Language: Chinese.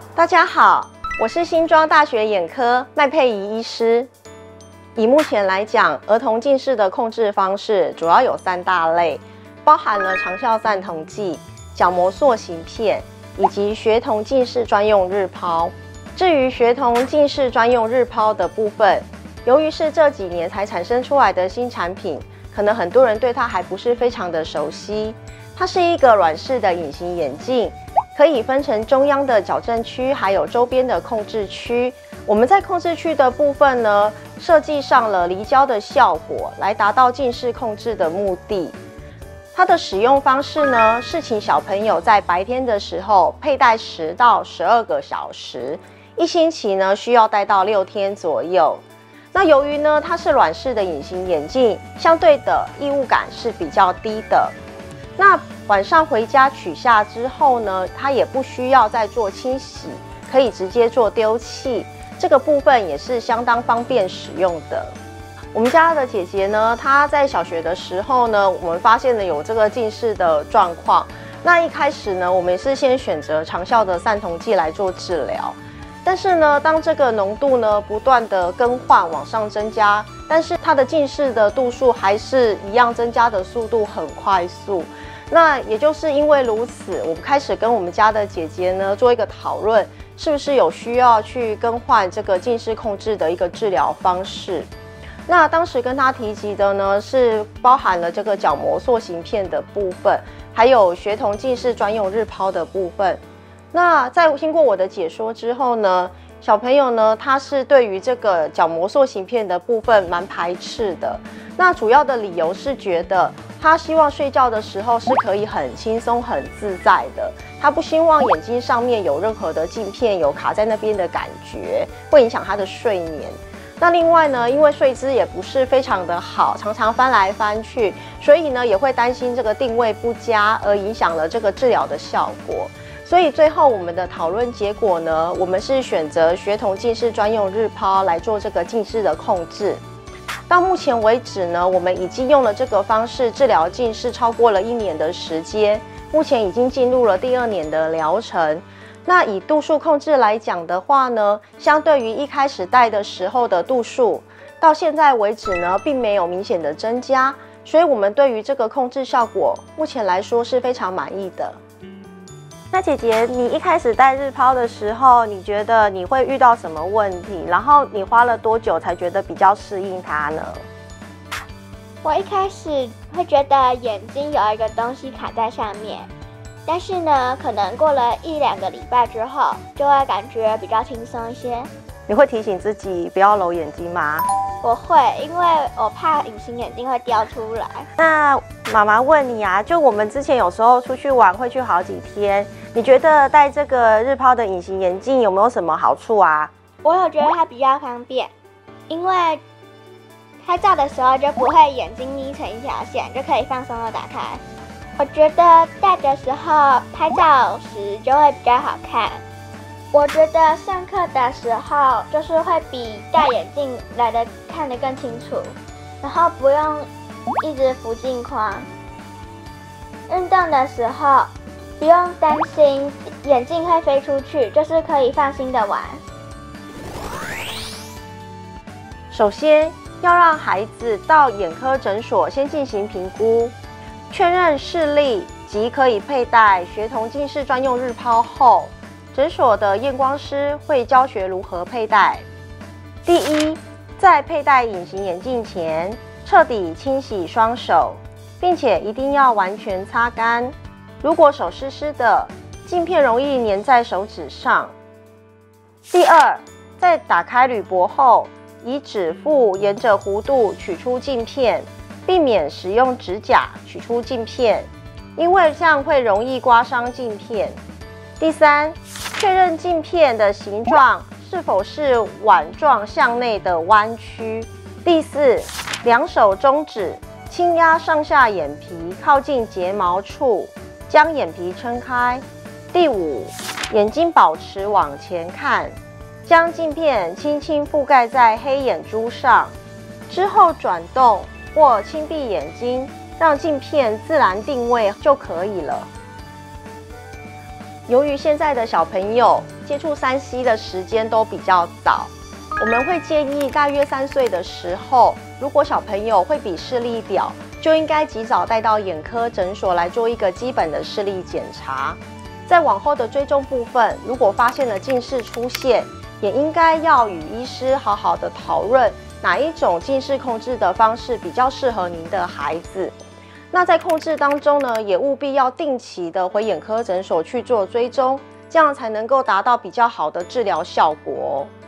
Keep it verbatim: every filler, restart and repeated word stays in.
大家好，我是新庄大学眼科麦佩仪医师。以目前来讲，儿童近视的控制方式主要有三大类，包含了长效散瞳剂、角膜塑形片以及学童近视专用日抛。至于学童近视专用日抛的部分，由于是这几年才产生出来的新产品，可能很多人对它还不是非常的熟悉。它是一个软式的隐形眼镜，可以分成中央的矫正区，还有周边的控制区。我们在控制区的部分呢，设计上了离焦的效果，来达到近视控制的目的。它的使用方式呢，是请小朋友在白天的时候佩戴十到十二个小时，一星期呢需要戴到六天左右。那由于呢它是软式的隐形眼镜，相对的异物感是比较低的。那晚上回家取下之后呢，它也不需要再做清洗，可以直接做丢弃，这个部分也是相当方便使用的。我们家的姐姐呢，她在小学的时候呢，我们发现了有这个近视的状况。那一开始呢，我们也是先选择长效的散瞳剂来做治疗。但是呢，当这个浓度呢不断的更换往上增加，但是它的近视的度数还是一样增加的速度很快速。那也就是因为如此，我们开始跟我们家的姐姐呢做一个讨论，是不是有需要去更换这个近视控制的一个治疗方式。那当时跟她提及的呢，是包含了这个角膜塑形片的部分，还有学童近视专用日抛的部分。那在经过我的解说之后呢，小朋友呢，他是对于这个角膜塑形片的部分蛮排斥的。那主要的理由是觉得他希望睡觉的时候是可以很轻松、很自在的，他不希望眼睛上面有任何的镜片有卡在那边的感觉，会影响他的睡眠。那另外呢，因为睡姿也不是非常的好，常常翻来翻去，所以呢也会担心这个定位不佳，而影响了这个治疗的效果。所以最后我们的讨论结果呢，我们是选择学童近视专用日抛来做这个近视的控制。到目前为止呢，我们已经用了这个方式治疗近视超过了一年的时间，目前已经进入了第二年的疗程。那以度数控制来讲的话呢，相对于一开始戴的时候的度数，到现在为止呢，并没有明显的增加，所以我们对于这个控制效果，目前来说是非常满意的。那姐姐，你一开始戴日抛的时候，你觉得你会遇到什么问题？然后你花了多久才觉得比较适应它呢？ 我一开始会觉得眼睛有一个东西卡在上面，但是呢，可能过了一两个礼拜之后，就会感觉比较轻松一些。 你会提醒自己不要揉眼睛吗？ 我会，因为我怕隐形眼镜会掉出来。 那妈妈问你啊，就我们之前有时候出去玩会去好几天，你觉得戴这个日抛的隐形眼镜有没有什么好处啊？ 我有觉得它比较方便，因为拍照的时候就不会眼睛眯成一条线，就可以放松的打开。我觉得戴的时候拍照时就会比较好看。我觉得上课的时候就是会比戴眼镜来的看得更清楚，然后不用一直扶镜框。运动的时候不用担心眼镜会飞出去，就是可以放心的玩。 首先要让孩子到眼科诊所先进行评估，确认视力及可以佩戴学童近视专用日抛后，诊所的验光师会教学如何佩戴。第一，在佩戴隐形眼镜前，彻底清洗双手，并且一定要完全擦干。如果手湿湿的，镜片容易粘在手指上。第二，在打开铝箔后，以指腹沿着弧度取出镜片，避免使用指甲取出镜片，因为这样会容易刮伤镜片。第三，确认镜片的形状是否是碗状向内的弯曲。第四，两手中指轻压上下眼皮，靠近睫毛处，将眼皮撑开。第五，眼睛保持往前看，将镜片轻轻覆盖在黑眼珠上，之后转动或轻闭眼睛，让镜片自然定位就可以了。由于现在的小朋友接触三 C 的时间都比较早。我们会建议大约三岁的时候，如果小朋友会比视力表，就应该及早带到眼科诊所来做一个基本的视力检查。在往后的追踪部分，如果发现了近视出现，也应该要与医师好好的讨论哪一种近视控制的方式比较适合您的孩子。那在控制当中呢，也务必要定期的回眼科诊所去做追踪，这样才能够达到比较好的治疗效果哦。